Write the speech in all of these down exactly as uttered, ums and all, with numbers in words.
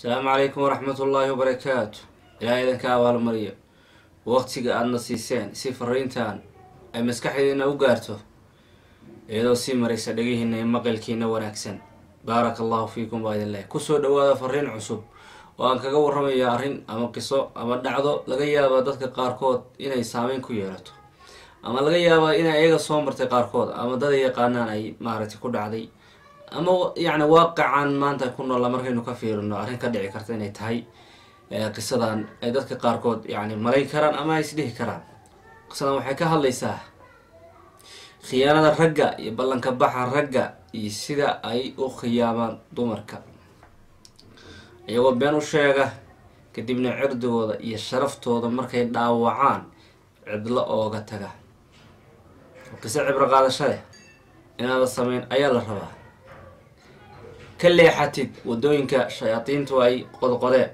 السلام عليكم ورحمة الله وبركاته. إلهي إذن كاوال مريم وقتك أن نسيسين سي فرينتان أي مسكحي إنه وقارته إذا سي مريسا دقيه إنه مقلكينا وناكسن. بارك الله فيكم بإذن الله. كسو دوادا فرين عصب وأن كقور رمي أرين أما قصو أما دعضو لغايا بادتك قاركود إنا يسامين كو يارتو أما لغايا با إنا إيغا صومرتي قاركود أما دادا يقانان أي مارتي كود عدي أما يعني واقعا ما أنت يكون الله مركين كفير إنه أرين كدعي كرتين تهي قصدان أي دادك قاركود يعني ملاي كران أما يسديه كران قصدان waxay ka hadlaysaa khiyaanada ragga iyo ballanka baxa ragga iyo sida ay u khiyaamaan dumarka iyagoo been u sheega kadibna cirdigooda iyo sharaftooda markay dhaawacaan cidlo ooga taga qisa cibro qaadasho leh inaad sameyn ayaa la rabaa ka leexatid wadooyinka shayaatiintu ay qodqodeen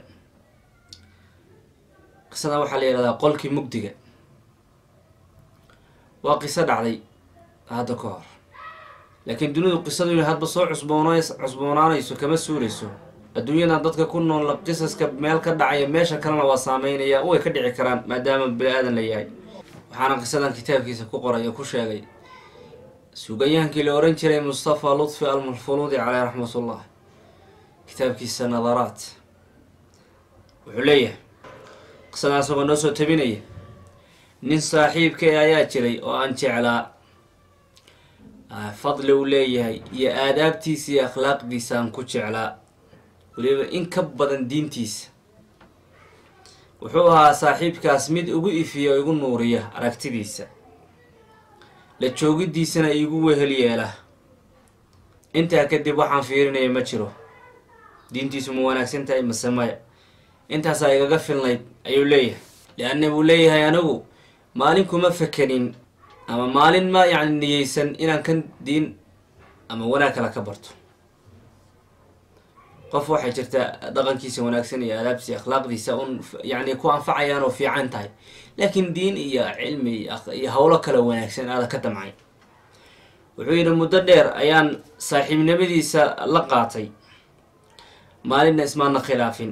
qisada waxaa la yidhahdaa qolkii mugdiga waa qiso dhacday hadda ka hor laakiin dunidu qisadu hadba soo cusboonays cusboonaanayso kama suulayso adduunyadan dadka ku nool qisaska meel ka dhacaya meesha kalena waa saameynaya way ka dhici karaan maadaama bini-aadan la yahay waxaana qisadan kitaabkiisa ku qoray oo ku sheegay suugayahankii la oran jiray Mustafa Lutfi Al-Mulfuluudi caleyhi raxmatullah kitaabkiisa nadaraat wuxuu leeyahay qisadaas oo noo soo tabinaya nin saaxiibkay ayaa jiray oo aan jeclaa fadli uu leeyahay iyo aadaabtiisa iyo akhlaaqdiisa aan ku jeclaa waliba in ka badan diintiisa wuxuu ahaa saaxiibkaas mid ugu ifiya igu nuuriya aragtidiisa la joogidiisana igu wehel yeela intaa kadib waxaan fiirinaya ma jiro diintiisu ma wanaagsan tahay mase maya intaas ay igaga filnayd ayuu leeyahay lianna buu leeyahay anigu maalin kuma fakanin ama maalin ma yani niyeysan inaan kan diin ama wanaag kala ka barto qof waxay jirtaa dhaqankiisa wanaagsan iyo aadaabtiisa akhlaaqdiisa un yani ku anfacayaan oo fiican tahay laakiin diin iyo cilmi iyo hawlo kala wanaagsan aada ka damcay wuxuu yidhi muddo dheer ayaan saaxiibnimadiisa la qaatay maalinna ismaana khilaafin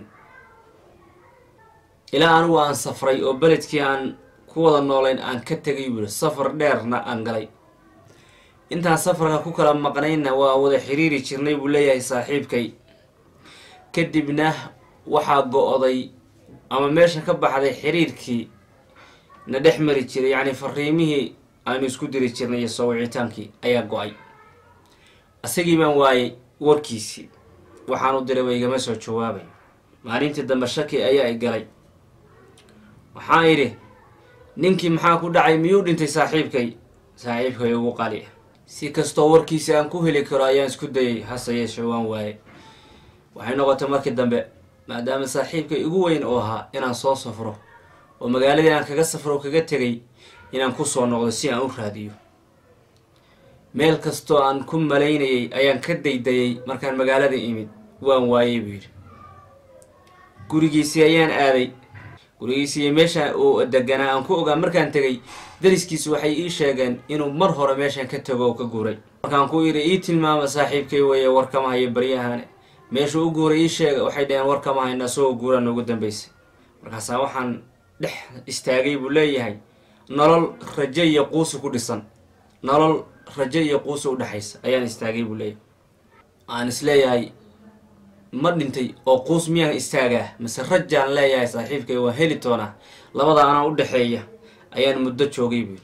ilaa anigu aan safray oo beledkii aan ku wada noolayn aan ka tegay buu safar dheerna aan galay intaan safarka ku kala maqnayna waa wada xiriiri jirnay buu leeyahay saaxiibkay kadibna waxaa go-day ama meesha ka baxday xiriirkii na dhex mari jiray yacni fariimihii aanu isku diri jirnay iyo soo wicitaankii ayaa go-ay asagii baan waayay warkiisii waxaan u diray way igama soo jawaabay maalintii dambe shaki ayaa i galay waxaan idhi ninkii maxaa ku dhacay miyuu dhintay saaxiibkay saaxiibkay ugu qali si kastoo warkiisi aan ku heli karo ayaan isku dayay hase yeeshee waan waayay waxay noqotay markii dambe maadaama saaxiibkay igu weyn oo ahaa inaan soo safro oo magaaladii aan kaga safro oo kaga tegay inaan kusoo noqdo si aan u raadiyo meel kastoo aan ku malaynayay ayaan ka daydayay markaan magaalada imid waan waayay buu yidhi gurigiisii ayaan aaday gurigiisii meesha uu deganaa aan ku ogaa markaan tegay dariskiisu waxay ii sheegeen inuu mar hore meeshaan ka tago oo ka guuray markaan ku yidhi ii tilmaama saaxiibkay weeye war kama hayo baryahane meeshuu u guuray ii sheega waxay dhaheen war kama hayna asagoo guuraa noogu dambaysay markaasaa waxaan dhex istaagay buu leeyahay nolol rajo iyo quusi ku dhisan nolol rajo iyo quusi u dhexaysa ayaan istaagay buu leeyahay aan isleeyahay ma dhintay oo quus miyaan istaagaa mase rajaan leeyahay saaxiibkay waa heli doonaa labada anaa u dhexeeya ayaan muddo joogay buu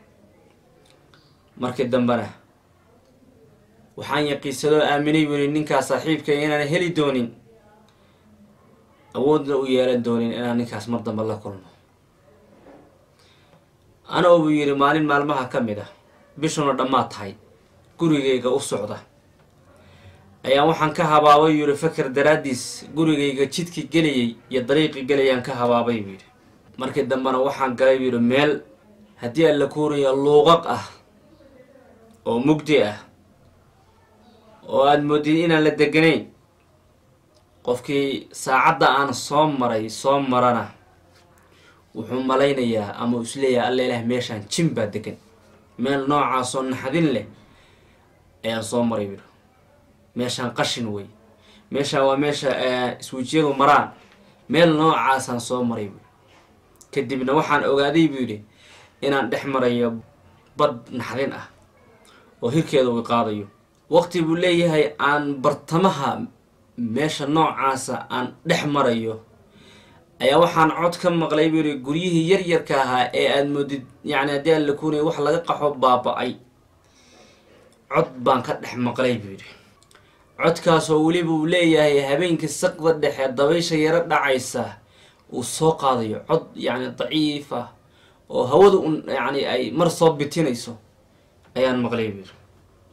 markii dambena waxaan yaqiinsadoo aaminay buu ninkaa saaxiibkay inaan heli doonin awoodna u yeelan doonin inaan ninkaas mar dambe la kulmo anoo buu yidhi maalin maalmaha ka mid ah bishuna dhammaad tahay gurigayga u socda ayaan waxaan ka habaabay yidhi fakar daraaddiis gurigayga jidkii gelayay iyo dariiqii gelayaan ka habaabay buu yidhi markii dambena waxaan galay buu yidhi meel haddii aan la kuuraya luuqaq ah oo mugdi ah oo aada moodid inaan la deganayn qofkii saacadda aan soo maray soo marana wuxuu malaynayaa ama isleeyahay alla ilaah meeshaan jin baa degan meel noocaasoo naxdin leh ayaan soo maray buu meeshaan qashin wey meesha waa meesha iswijiyadu maraan meel noocaasaan soo maray buuri kadibna waxaan ogaaday buu yidhi inaan dhex marayo badh naxdin ah oo hirkeeda uu qaadayo waqti buu leeyahay aan bartamaha meesha noocaasa aan dhex marayo ayaa waxaan cod ka maqlay buu yidhi guryihii yaryarka ahaa ee aada moodid yacni haddii aan la kuunay wax laga qaxo baaba-ay cod baan ka dhex maqlay buu yidhi codkaasoo weliba uu leeyahay habeenkii saqda dhexe dabaysha yaro dhacaysa uu soo qaadayo cod yacni daciif ah oo hawada un yacni ay mar soo bitinayso ayaan maqlay buu yidhi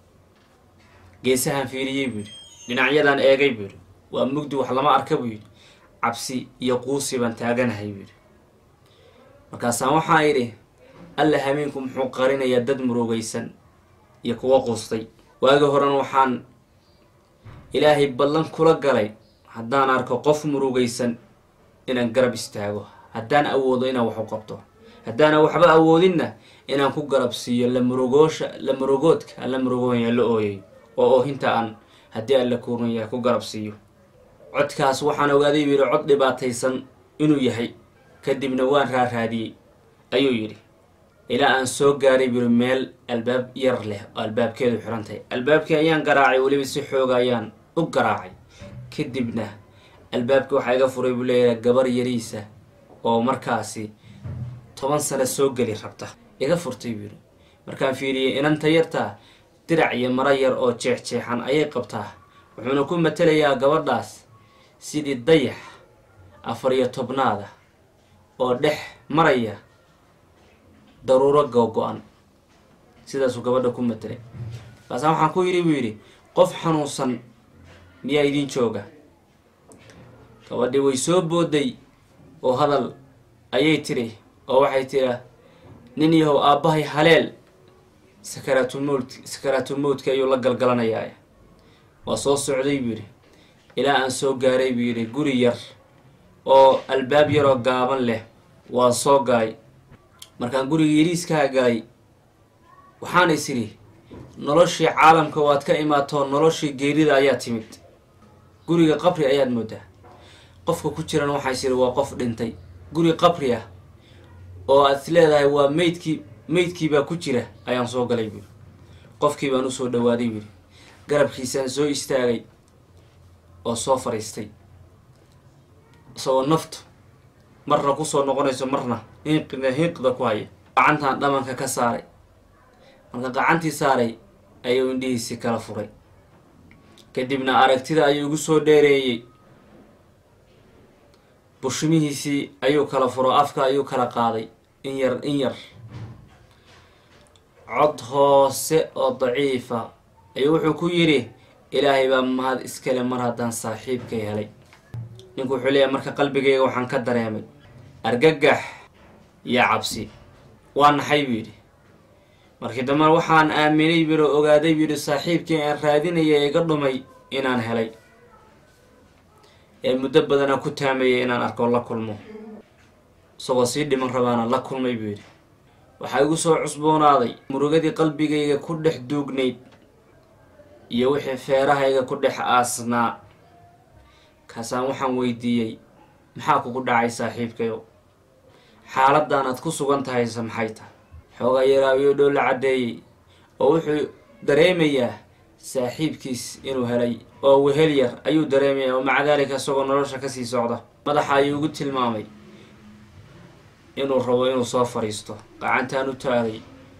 geesahaan fiiriyey buu yidhi dhinacyadaan eegay buu yidhi waa mugdi wax lama arka buu yidhi cabsi iyo quusi baan taaganahay buu yidhi markaasaan waxaa idhi alla habeenku muxuu qarinayaa dad murugaysan iyo kuwa quustay waagi horan waxaan ilaahay ballan kula galay haddaan arko qof murugaysan inaan garab istaago haddaan awoodo inaan wax u qabto haddaana waxba awoodinna inaan ku garab siiyo la murugoosha la murugoodka alla murugoonya la ooyay oo oohinta aan haddii aan la kuurnaya ku garab siiyo codkaas waxaan ogaaday buu yidhi cod dhibaataysan inuu yahay kadibna waan raaraadiyey ayuu yidhi ilaa aan soo gaaray buu yidhi meel albaab yar leh oo albaabkeedu xiran tahay albaabkii ayaan garaacay weliba si xooga ayaan u garaacay kadibna albaabkii waxaa iga furay buu leeyahay gabar yariisa oo markaasi toban sano soo geli rabta iga furtay buu yidhi markaan fiiriyey inanta yartaa dirac iyo maro yar oo jeexjeexan ayay qabtaa wuxuuna ku matelayaa gabadhaas sidii dayax afar iyo tobnaada oo dhex maraya daruuro googo-an sidaasuu gabadha ku matelay markaasaan waxaan ku yidhi buu yidhi qof xanuunsan miyaa idiin jooga gabadhii way soo booday oo hadal ayay tiri oo waxay tiri nin yahow aabbahay haleel sakaraatulmowt sakaraatulmowtka ayuu la galgalanayaa waa soo socday buu yidhi ilaa aan soo gaaray buu yidhi guri yar oo albaab yaroo gaaban leh waan soo galay markaan gurigii yariiskaa galay waxaan is idhi noloshii caalamka waad ka imaatoo noloshii geerida ayaa timid guriga qabri ayaad moodaa qofka ku jiran waxaa is idhi waa qof dhintay guri qabri ah oo aad is leedahay waa meydkii meydkii baa ku jira ayaan soo galay buuri qofkii baan usoo dhawaaday buuri garabkiisaan soo istaagay oo soo fadhiistay isagoo naftu marna kusoo noqonayso marna hinqida hinqida ku haya gacantaan dhamanka ka saaray marka gacantii saaray ayuu indhihiisii kala furay kadibna aragtida ayuu igu soo dheereeyey bushimihiisii ayuu kala furo afka ayuu kala qaaday in yar in yar cod hoose oo daciifa ayuu wuxuu ku yidhi ilaahay baa mahad iskale mar haddaan saaxiibka helay ninku wuxuu leeyahay marka qalbigayga waxaan ka dareemay argagax iyo cabsi waa naxay buu yidhi markii dambe waxaan aaminay buu yidhi ogaaday buu yidhi saaxiibkii aan raadinaya iga dhumay inaan helay ee muddo badana ku taamayay inaan arko la kulmo isagoo sii dhiman rabaana la kulmay buu yidhi waxaa igu soo cusboonaaday murugadii qalbigayga ku dhex duugnayd iyo wixii feerahayga ku dhex aasnaa kaasaan waxaan weydiiyey maxaa kugu dhacay saaxiibkayo xaaladdan aad ku sugan tahayse maxay tahay xoogaa yaraawiyo dhow la caddeeyey oo wuxuu dareemayaa saaxiibkiis inuu helay oo wehel yar ayuu dareemayaa oo maca daalika isagoo nolosha kasii socda madaxa ayuu ugu tilmaamay inuu rabo inuu soo fadhiisto gacantaan u taagay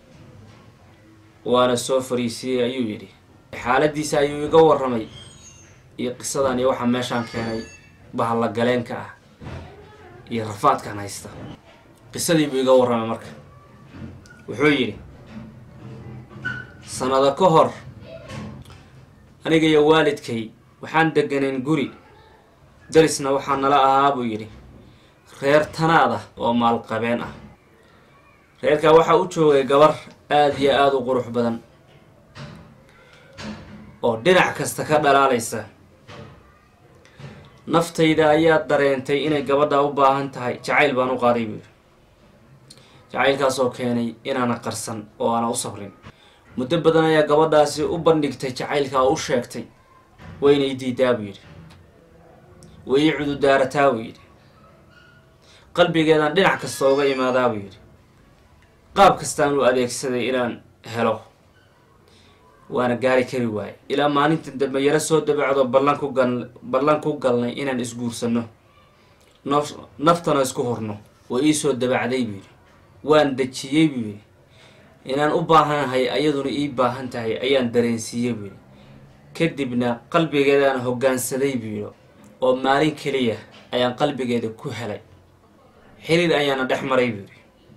waana soo fariisiyey ayuu yidhi xaaladiisa ayuu iga warramay iyo qisadan iyo waxaa meeshaan keenay bahalla galeenka ah iyo rafaadkan haysta qisadii buu iga warramay marka wuxuu yidhi sanado ka hor aniga iyo waalidkay waxaan deganayn guri darisna waxaa nala ahaa buu yidhi reer tanaada oo maalqabeen ah reerkaa waxaa u joogay gabar aada iyo aada u qurux badan oo dhinac kasta ka dhalaalaysa naftayda ayaa dareentay inay gabadha u baahan tahay jacayl baan u qaaday buu yidhi jacaylkaasoo keenay inaana qarsan oo aana u sabrin muddo badan ayaa gabadhaasi u bandhigtay jacaylkaa u sheegtay waynay diidaa buu yidhi way ii cududaarataa buu yidhi qalbigeedaan dhinac kasta uga imaadaa buu yidhi qaab kastaan u adeegsaday inaan helo waana gaari kari waaye ilaa maalinta dambe yaro soo dabacdo ballan ku gal ballan ku galnay inaan isguursano naf naftana isku horno way ii soo dabacday buu yidhi waan dejiyey buu yidhi inaan u baahanahay ayaduna ii baahan tahay ayaan dareensiiyey buu yidhi kadibna qalbigeedaan hoggaansaday buu yidhi oo maalin keliya ayaan qalbigeeda ku helay xiriir ayaana dhex maray buu yidhi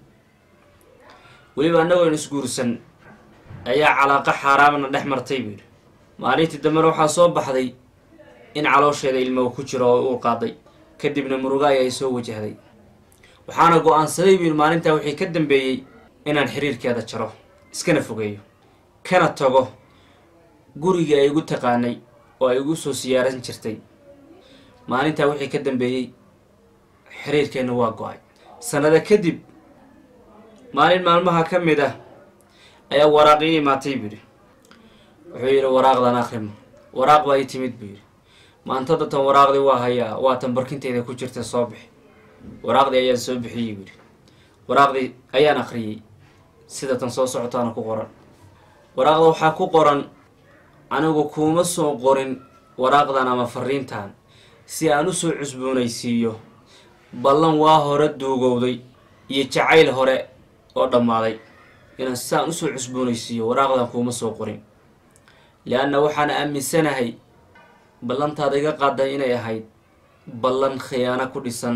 weliba annagoon isguursan ayaa calaaqa xaaraamna dhex martay buu yidhi maalintii dambena waxaa soo baxday in caloosheeda ilmo ku jiro oo uu qaaday kadibna muruga ay soo wajahday waxaana go-aansaday buu yidhi maalintaa wixii ka dambeeyey inaan xiriirkeeda jaro iskana fogeeyo kana tago gurigii ay igu taqaanay oo ay igu soo siyaaran jirtay maalintaa wixii ka dambeeyey xiriirkeenna waa go-ay sanada kadib maalin maalmaha ka mid ah ayaa waraaq ii imaatay buu yidhi wuxuu yidhi waraaqdan akhrimo waraaq baa ii timid buu yidhi maanta datan waraaqdii waa hayaa waa tan barkinteeda ku jirta soo bixi waraaqdii ayaan soo bixiyey buu yidhi waraaqdii ayaan akhriyey sida tan soo socotaana ku qoran waraaqda waxaa ku qoran anigu kuuma soo qorin waraaqdan ama fariintan si aan u soo cusboonaysiiyo ballan waa hore duugowday iyo jacayl hore oo dhammaaday inaan si aan usoo cusboonaysiiyo waraaqdan kuuma soo qorin lianna waxaan aaminsanahay ballantaada iga qaaday inay ahayd ballan khiyaano ku dhisan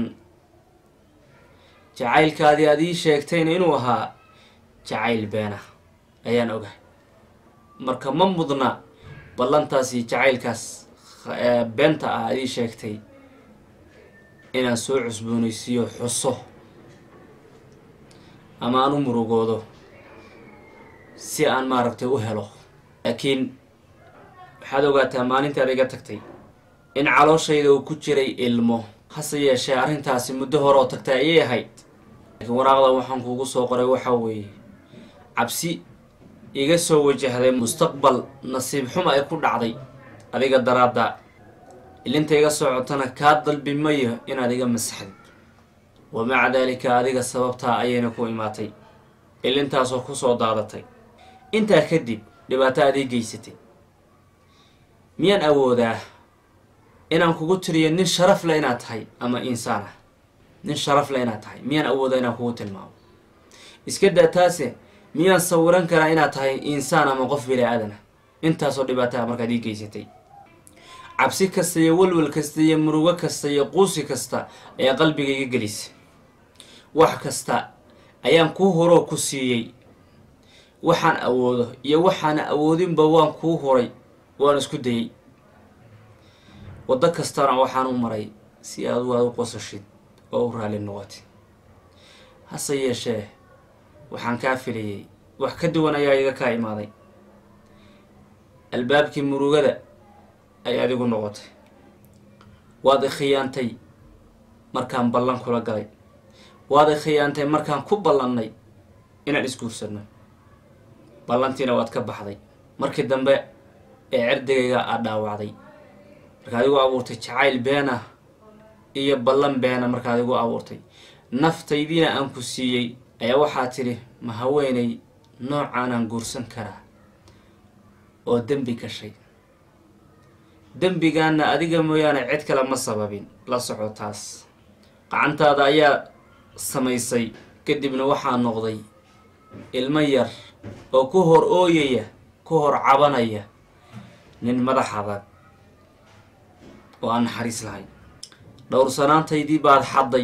jacaylkaadii aad ii sheegtayna inuu ahaa jacayl beena ayaan ogahay marka ma mudna ballantaasi jacaylkaas beenta ah aad ii sheegtay inaan soo cusboonaysiiyo xuso ama aan u murugoodo si aan maaragtay u helo laakiin waxaad ogaataa maalintaada iga tagtay in calooshayda uu ku jiray ilmo hase yeeshee arrintaasi muddo hore oo tagtay ayay ahayd laakiin waraaqdan waxaan kuugu soo qoray waxaa weeye cabsi iga soo wajahday mustaqbal nasiib xuma ay ku dhacday adiga daraadda ilinta iga socotana kaa dalbi mayo inaad iga masaxdid wamaca daalika adiga sababtaa ayayna ku imaatay ilintaasoo kusoo daadatay intaa kadib dhibaato aad ii geysatay miyaan awoodaa inaan kugu tiriyo nin sharaf leh inaad tahay ama insaan ah nin sharaf leh inaad tahay miyaan awoodaa inaan kugu tilmaamo iska daa taase miyaan sawiran karaa inaad tahay insaan ama qof bini aadan ah intaasoo dhibaataa markaad ii geysatay cabsi kasta iyo walwal kasta iyo murugo kasta iyo quusi kasta ayaa qalbigayga gelisay wax kasta ayaan kuu horoo ku siiyey waxaan awoodo iyo waxaana awoodinba waan kuu horay waan isku dayay waddo kastana waxaan u maray si aad waad u qosashid oo u raali noqotid hase yeeshee waxaan kaa filayay wax ka duwan ayaa iga kaa imaaday albaabkii murugada ay adigu noqotay waad i khiyaantay markaan ballan kula galay waad i khiyaantay markaan ku ballannay inaan isguursanno ballantiina waad ka baxday markii dambe ee cirdigayga aad dhaawacday markaad igu abuurtay jacayl been ah iyo ballan beena markaad igu abuurtay naftaydiina aan ku siiyey ayaa waxaa tidhi ma haweenay noocaanaan guursan karaa oo dembi gashay dembigaana adiga mooyaane cid kale ma sababin la soco taas gacantaada ayaa samaysay kadibna waxaa noqday ilmo yar oo ku hor ooyaya ku hor cabanaya nin madax adag oo aan naxariis lahayn dhowrsanaantaydii baad xadday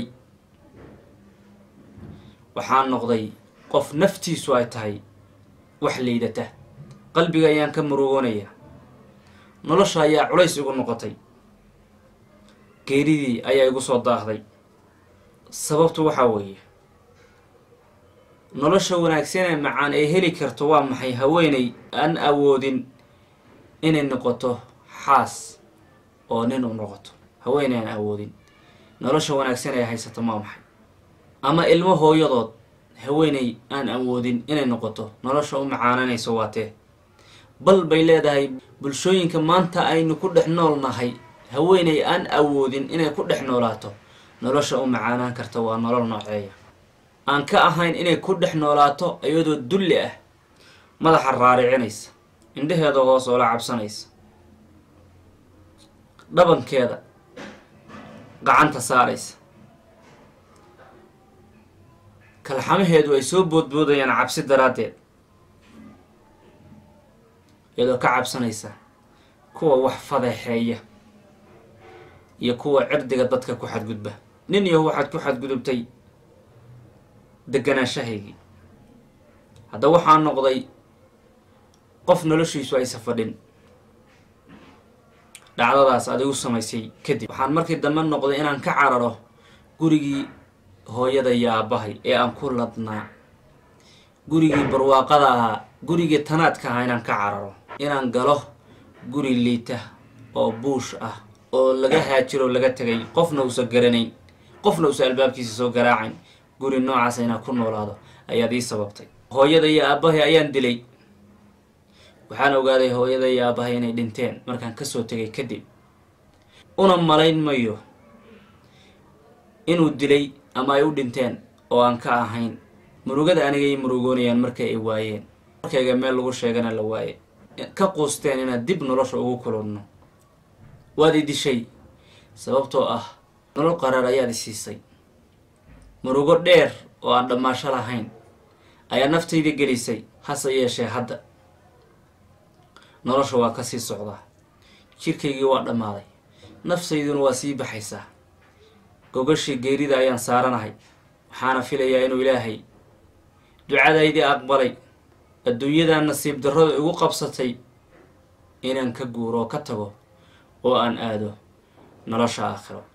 waxaan noqday qof naftiisu ay tahay wax liidata qalbiga ayaan ka murugoonaya nolosha ayaa culays igu noqotay geeridii ayaa igu soo daahday sababtu waxaa weeye nolosha wanaagsan ee macaan ay heli karto waa maxay haweenay aan awoodin inay noqoto xaas oo nin u noqoto haweenay aan awoodin nolosha wanaagsan ay haysato maa maxay ama ilmo hooyadood haweenay aan awoodin inay noqoto nolosha u macaananayso waatee bal bay leedahay bulshooyinka maanta aynu ku dhex nool nahay haweeney aan awoodin inay ku dhex noolaato nolosha u macaanaan karta waa nolol nooceeya aan ka ahayn inay ku dhex noolaato iyadoo dulli ah, madaxa raaricinaysa, indhaheeda hoos oo la cabsanaysa, dhabankeeda gacanta saaraysa, kalxamaheedu ay soo boodboodayaan cabsi daraaddeed, iyadoo ka cabsanaysa kuwa wax fadeexeeya iyo kuwa cirdiga dadka ku xadgudba. nin yahu waxaad ku xadgudubtay deganaanshahaygii, hadda waxaa noqday qof noloshiisu aysa fadhin. dhacdadaas adigu samaysay kadib waxaan markii dambe noqday inaan ka cararo gurigii hooyada iyo aabbahay ee aan ku ladnaa, gurigii barwaaqada ahaa, gurigii tanaadka ahaa inaan ka cararo, inaan galo guri liita oo buush ah oo laga haajiro laga tegay, qofna uusa garanayn, qofna uusa albaabkiisa soo garaacayn. guri noocaas inaan ku noolaado ayaad ii sababtay. hooyada iyo aabbahay ayaan dilay. waxaan ogaaday hooyada iyo aabbahay inay dhinteen markaan kasoo tegay kadib. una malayn mayo inuu dilay ama ay u dhinteen oo aan ka ahayn murugada aniga ii murugoonayaan markay ay waayeen, markayga meel lagu sheegana la waaye, ka quusteen inaad dib nolosha ugu kulunno. waad i dishay sababtoo ah nolol qaraar ayaad i siisay. murugo dheer oo aan dhammaasho lahayn ayaa naftayda gelisay. hase yeeshee hadda nolosha waa kasii socdaa, jirkaygii waa dhammaaday, nafsayduna waa sii baxaysaa. gogashii geerida ayaan saaranahay, waxaana filayaa inuu ilaahay ducadaydii aqbalay. adduunyadan nasiib darrada igu qabsatay inaan ka guuro oo ka tago oo aan aado nolosha aakhiro.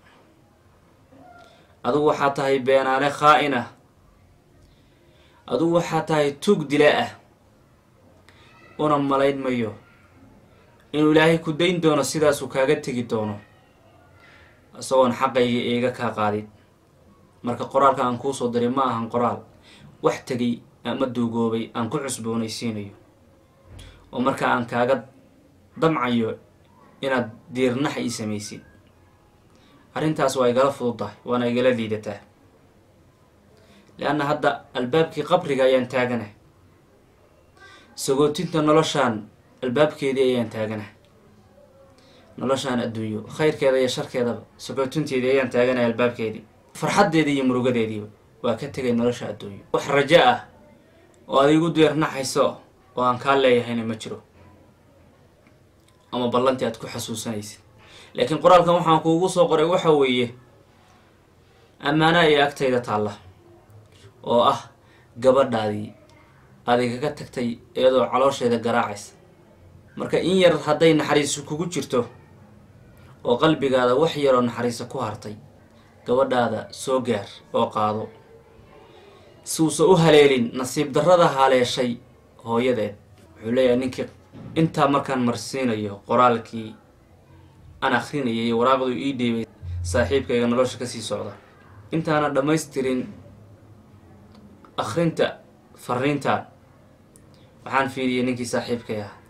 adugu waxaa tahay beenaale khaa'in ah, adugu waxaa tahay tuug dila ah. una malayn mayo inuu ilaahay ku dayn doono sidaasuu kaaga tegi doono isagoon xaqayga iiga kaa qaadid. marka qoraalka aan kuu soo diray ma ahan qoraal wax tegay ama duugoobay aan ku cusboonaysiinayo, oo marka aan kaaga damcayo inaad diirnax ii samaysid. arrintaas waa igala fududdahay, waana igala liidataa, lianna hadda albaabkii qabriga ayaan taaganahay, sagootinta noloshaan albaabkeedii ayaan taaganahay. noloshaan adduunyo khayrkeeda iyo sharkeedaba sagootinteedii ayaan taaganahay, albaabkeedii, farxaddeedii iyo murugadeediiba waa ka tegay nolosha adduunyo. wax rajo ah oo ad igu diirnaxayso oo aan kaa leeyahayna ma jiro, ama ballantii aad ku xasuusanaysid. laakiin qoraalkan waxaan kuugu soo qoray waxa weeye ammaana iyo agtayda taalla oo ah gabadhaadii adigaga tagtay iyadoo caloosheeda garaacaysa. marka in yar hadday naxariiso kugu jirto oo qalbigaada wax yaroo naxariisa ku hartay, gabadhaada soo gaar oo qaado suusa u haleelin nasiib darrada haleeshay hooyadeed. wuxuu leeyahay ninkii intaa markaan marsiinayo qoraalkii aan akrinayay iyo waraaqdu ii dhiibay saaxiibkayga nolosha kasii socda, intaana dhammaystirin akhrinta fariintaan waxaan fiiriyay ninkii saaxiibkay ah,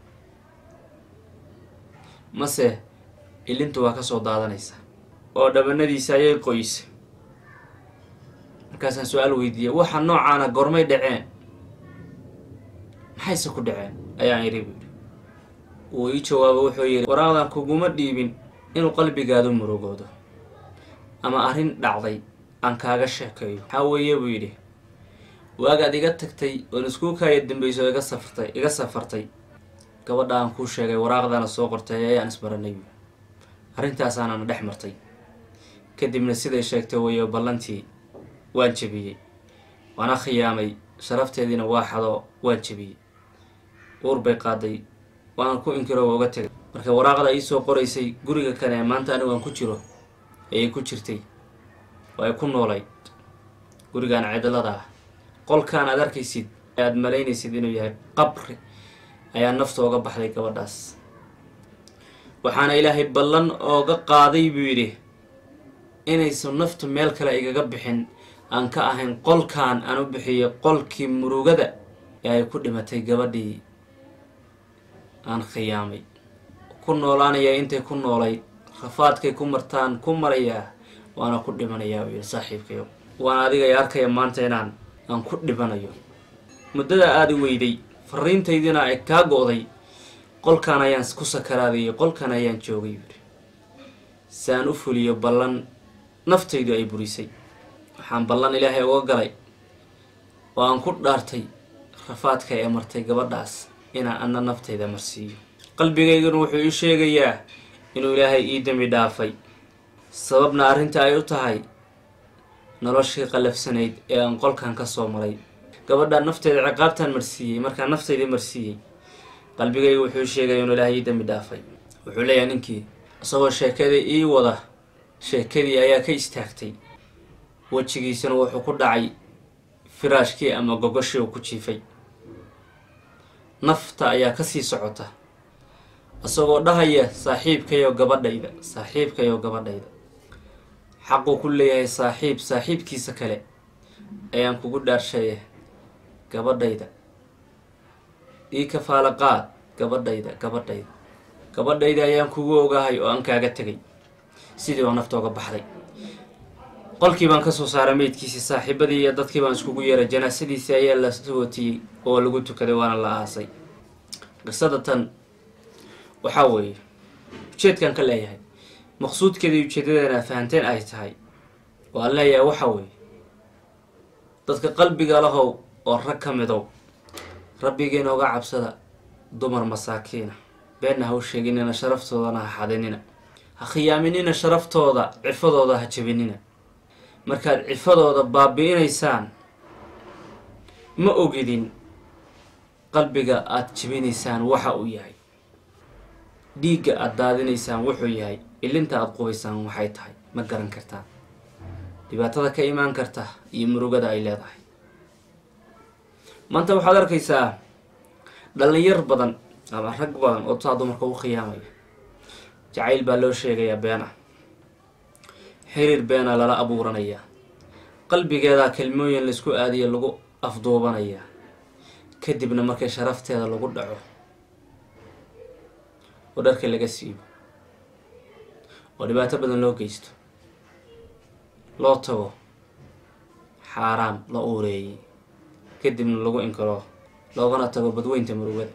mase ilintu waa kasoo daadanaysa oo dhabanadiisa ayay qoysay. markaasaan su-aal weydiiyey, waxa noocaana gormay dhaceen, maxayse ku dhaceen ayaan iri buuri. wuu ii jawaabo wuxuu yidhi, waraaqdan kuguma dhiibin inuu qalbigaadu murugoodo ama arrin dhacday aan kaaga sheekeeyo. waxaa weeye buu yidhi, waagaad iga tagtay oon iskuulkaaya dambayso iga safartay iga safartay gabadha aan kuu sheegay waraaqdana soo qortay ayaan isbaranay. arrintaasaanana dhex martay, kadibna siday sheegtay weeyo ballantii waan jebiyey, waana khiyaamay, sharafteediina waa xadoo waan jebiyey. uur bay qaaday, waan ku inkiro uga tegay. marka waraaqda ii soo qoraysay guriga kale ee maanta anigu aan ku jiro ayay ku jirtay, oo ay ku noolayd gurigaan cidlada ah. qolkaan aad arkaysid ee aad malaynaysid inuu yahay qabri ayaa nafta ooga baxday gabadhaas. waxaana ilaahay ballan ooga qaaday buu yidhi inaysan naftu meel kale igaga bixin aan ka ahayn qolkaan aan u bixiyay qolkii murugada ee ay ku dhimatay gabadhii aan khiyaamay. ku noolaanaya intay ku noolayd rafaadkay ku martaan ku marayaa waana ku dhimanayaa uu yidhi saaxiibkayo. waana adiga ay arkaya maanta inaan aan ku dhibanayo. muddada aada i weyday fariintaydina ay kaa go-day qolkan ayaan ku sakaraadayay, qolkan ayaan joogay yidhi si aan u fuliyo ballan naftaydu ay burisay. waxaan ballan ilaahay uga galay oo aan ku dhaartay rafaadka ee martay gabadhaas inaan anna naftayda marsiiyo. qalbigayguna wuxuu ii sheegayaa inuu ilaahay ii dembi dhaafay, sababna arrinta ay u tahay noloshii qalafsanayd ee aan qolkan ka soo maray. gabadhaan nafteeda ciqaabtaan marsiiyey, markaan naftayda marsiiyey qalbigayga wuxuu sheegay inuu ilaahay ii dembi dhaafay. wuxuu leeyahay ninkii isagoo sheekadii ii wada, sheekadii ayaa ka istaagtay, wejigiisana wuxuu ku dhacay firaashkii ama gogoshii uu ku jiifay. nafta ayaa kasii socota isagoo dhahaya saaxiibkayo gabadhayda, saaxiibkayo gabadhayda. xaquu ku leeyahay saaxiib saaxiibkiisa kale ayaan kugu dhaarshaye gabadhayda ii kafaala qaad, gabadhayda gabadhayda gabadhayda ayaan kugu ogahay oo aan kaaga tegay. sidii baan nafta oga baxday. qolkii baan kasoo saaray meydkiisii, saaxiibadii iyo dadkii baan iskugu yeeray, janaasadiisii ayaa la sootiyey oo lagu tukaday waana la aasay. qisada tan waxaa weeye ujeedkan ka leeyahay maqsuudkeedii ujeedadeena fahanteen ay tahay oo aan leeyahay waxaa weeye dadka qalbiga lahow oo rag ka midow rabbigiina uga cabsada, dumar masaakiina beenna ha u sheeginina, sharaftoodana ha xadinina, ha khiyaaminina sharaftooda, cifadooda ha jabinina. markaad cifadooda baabi'inaysaan ma ogidin qalbiga aada jabinaysaan waxa uu yahay, dhiigga aada daadinaysaan wuxuu yahay, ilinta aada qubaysaan waxay tahay ma garan kartaan. dhibaatada ka imaan karta iyo murugada ay leedahay. maanta waxaad arkaysaa dhalinyar badan ama rag badan oo taa dumarka u khiyaamaya. jacayl baa loo sheegayaa been ah, xiriir beena lala abuuranayaa, qalbigeeda kelmooyin laisku aadiya lagu afduubanayaa, kadibna markay sharafteeda lagu dhaco oo dharka laga siibo oo dhibaato badan loo geysto, loo tago xaaraam la uureeyey, kadibna lagu inkaro loogana tago badweynta murugada.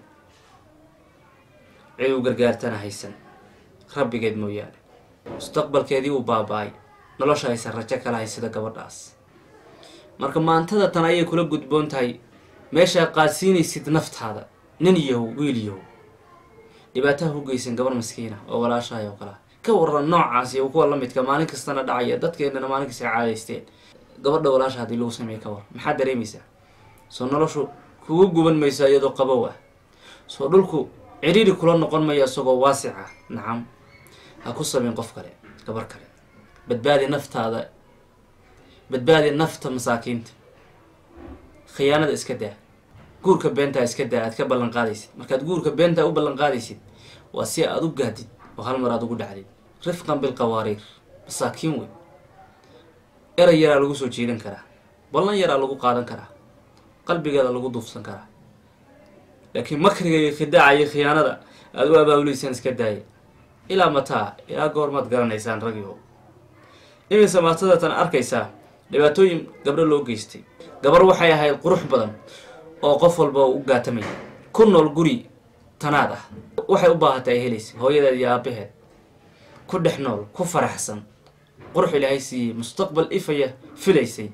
cid u gargaartana haysan rabbigeed mooyaane, mustaqbalkeedii uu baaba-ay, nolosha aysan rajo kala hay sida gabadhaas. marka maantada tan ayay kula gudboon tahay meeshaa qaadsiinaysid naftaada, nin yahow wiil yahow dhibaataha u geysan gabar maskiina oo walaashahay oo kalea ka waran noocaas iyo kuwa lamidka maalin kastana dhacaya, dadkeennana maalin kasta caadaysteen. gabadha walaasha haddii lagu sameeye ka war maxaad dareemaysaa? soo noloshu kugu guban maysaa iyadoo qabow ah? soo dhulku ciriiri kula noqon maya isagoo waasic ah? nacam. ha ku sameyn qof kale, gabar kale. badbaadi naftaada, badbaadi nafta masaakiinta. khiyaanada iska daa, guurka beentaa iska daa aad ka ballan qaadaysid. markaad guurka beentaa u ballan qaadaysid waa si aad u gaadid oo hal mar aad ugu dhacdid. rifqan bilqawaariir, masaakiin wey. eray yaraa lagu soo jiidan karaa, ballan yaraa lagu qaadan karaa, qalbigeeda lagu duufsan karaa, laakiin makriga iyo khidaaca iyo khiyaanada aada u abaabuleysaan iska daaya. ilaa mataa, ilaa goormaad garanaysaan ragio? iminsa maatadatan arkaysaa dhibaatooyin gabdho loo geystay. gabar waxay ahayd qurux badan oo qof walba u gaatamaya, ku nool guri tanaad ah, waxay u baahatay ay helaysay, hooyadeed iyo aabaheed ku dhex nool, ku faraxsan, qurux ilaahay siiyey, mustaqbal ifaya filaysay.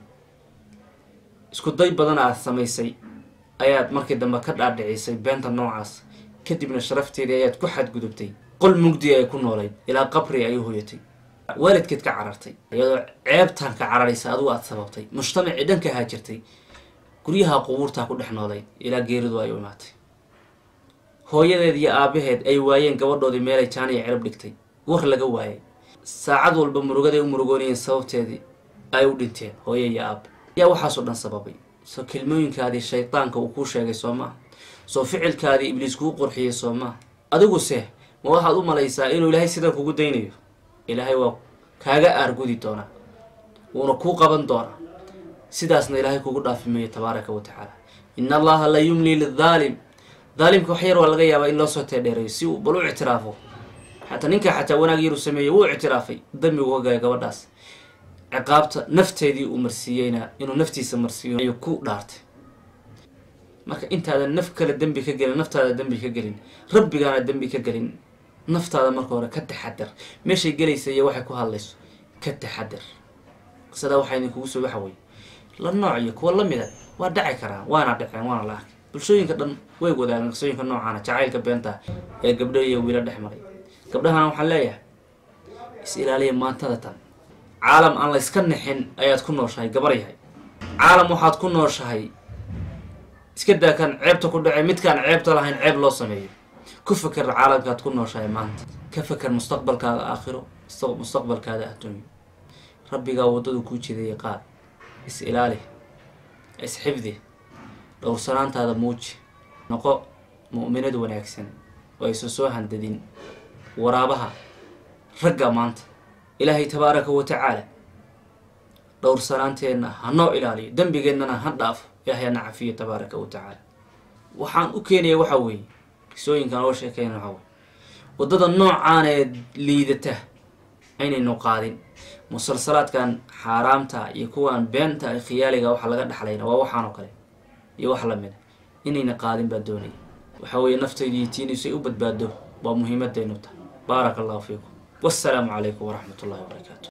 isku day badan aad samaysay ayaad markii dambe ka dhaadhicisay beenta noocaas, kadibna sharafteedii ayaad ku xadgudubtay. qol mugdi ay ku noolayd ilaa qabri ay u hoyatay, waalidkeed ka carartay iyadoo ceebtaan ka cararaysa adigu aad sababtay, mujtamacii dhan ka haajirtay, guryaha qubuurtaa ku dhex noolayd ilaa geeridu ay u imaatay. hooyadeed iyo aabaheed ay waayeen gabadhoodii meelay jaaniya cirab dhigtay, war laga waayay. saacad walba murugaday u murugoonayeen sababteedii ay u dhinteen hooye iyo aab. yaa waxaasoo dhan sababay? soo kelmooyinkaadii shaydaanka uu kuu sheegay soo maaha? soo ficilkaadii ibliis kuu qurxiyey soo maaha? adiguse ma waxaad u malaysaa inuu ilaahay sidan kugu daynayo? ilaahay waa kaaga aargudi doonaa, wuuna kuu qaban doonaa, sidaasna ilaahay kugu dhaafi mayo tabaaraka wa tacaala. in allaha la yumli lidaalim, daalimka wax yar waa laga yaabaa in loo soo teedheerayo si uu bal u ictiraafo حتى نينكا حتى wanaag yar uu sameeyay wuu ictiraafay dambigu ka galay gabadhaas ciqaabta nafteedii uu marsiyayna inuu naftiisa marsiyo ayuu ku dhaartay marka intaada naf kale dambi ka galin naftaada dambi ka galin rabbigaana dambi ka galin naftaada marka hore ka taxadar meeshay galaysa iyo waxay ku hadlayso ka taxadar qisada waxay idinku soo waxaway la nooc iyo kuwa la mid ah waa dhaci karaa waana dhaceen waana la arkay bulshooyinka dhan way wadaagaan qisooyinka noocan ah jacaylka beenta ee gabdho iyo wiilal dhexmaray gabdhahan waxaan leeyahay is ilaaliya maantada tan caalam aan la iska nixin ayaad ku nooshahay gabar yahay caalam waxaad ku nooshahay iska daa kan ceebta ku dhacay midkaan ceebta lahayn ceeb loo sameeyo ku fakar caalamkaad ku nooshahay maanta ka fakar mustaqbalkaaga aakhiro mustaqbalkaaga adduunyo rabbigaa wadadu kuu jideeyay qaad is ilaali is xifdi dhowrsanaantaada muuji noqo mu'minad wanaagsan oo aysan soo handadin waraabaha ragga maanta ilaahay tabaaraka wa tacaala dhowrsanaanteena ha noo ilaaliyo dambigeennana ha dhaafo ilaahay na cafiyo tabaaraka wa tacaala waxaan u keenaya waxa weeye qisooyinkan oo sheekayna waxa weeye wadada noocaan ee liidata aynaynu qaadin musalsalaadkan xaaraamta iyo kuwan beenta ay khiyaaliga waxa laga dhaxlayna waa waxaan oo kale iyo wax la mid inayna qaadin baa doonay waxa weeye nafteedii tiinisay u badbaado waa muhiimadeennu ta barakallahu fiikum والسلام عليكم ورحمة الله وبركاته.